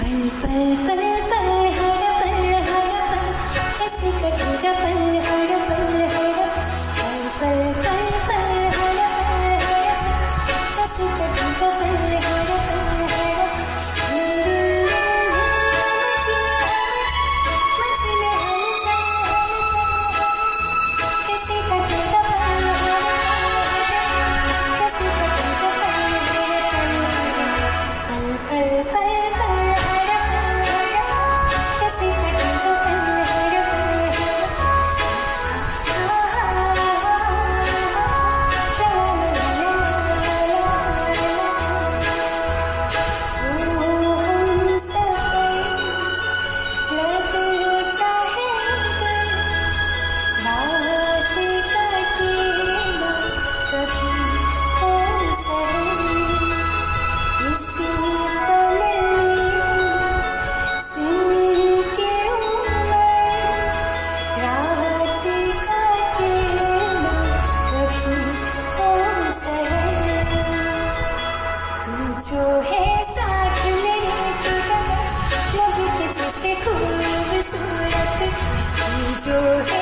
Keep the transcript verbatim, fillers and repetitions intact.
पल पल पल पल हर पल हर पल कैसे कटेगा पल हर पल हर पल पल पल पल हर पल हर कैसे कटेगा पल हर पल हर दिल दिल मचले हलचल हलचल कैसे कटेगा पल हर कैसे कटेगा पल पल पल जो है साथ मेरे तू लगे जैसे खूबसूरत तू जो है